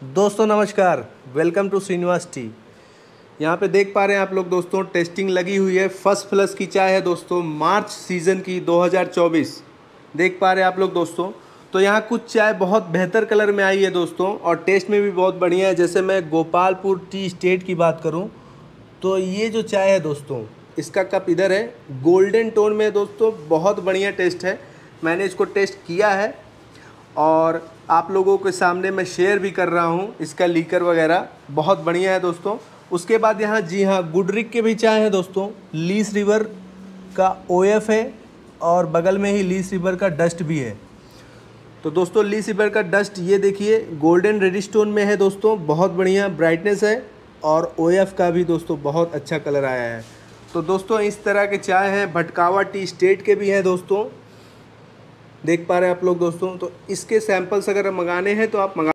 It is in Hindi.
दोस्तों नमस्कार, वेलकम टू श्रीनिवास टी। यहाँ पे देख पा रहे हैं आप लोग दोस्तों, टेस्टिंग लगी हुई है। फर्स्ट फ्लश की चाय है दोस्तों, मार्च सीज़न की 2024। देख पा रहे हैं आप लोग दोस्तों। तो यहाँ कुछ चाय बहुत बेहतर कलर में आई है दोस्तों, और टेस्ट में भी बहुत बढ़िया है। जैसे मैं गोपालपुर टी स्टेट की बात करूँ तो ये जो चाय है दोस्तों, इसका कप इधर है, गोल्डन टोन में है दोस्तों। बहुत बढ़िया टेस्ट है। मैंने इसको टेस्ट किया है और आप लोगों के सामने मैं शेयर भी कर रहा हूँ। इसका लीकर वगैरह बहुत बढ़िया है दोस्तों। उसके बाद यहाँ जी हाँ, गुडरिक के भी चाय है दोस्तों। लीस रिवर का ओएफ है और बगल में ही लीस रिवर का डस्ट भी है। तो दोस्तों लीस रिवर का डस्ट ये देखिए, गोल्डन रेडिश टोन में है दोस्तों। बहुत बढ़िया ब्राइटनेस है और ओएफ का भी दोस्तों बहुत अच्छा कलर आया है। तो दोस्तों इस तरह के चाय हैं। भटकावा टी स्टेट के भी हैं दोस्तों, देख पा रहे हैं आप लोग दोस्तों। तो इसके सैंपल्स अगर मंगाने हैं तो आप मंगा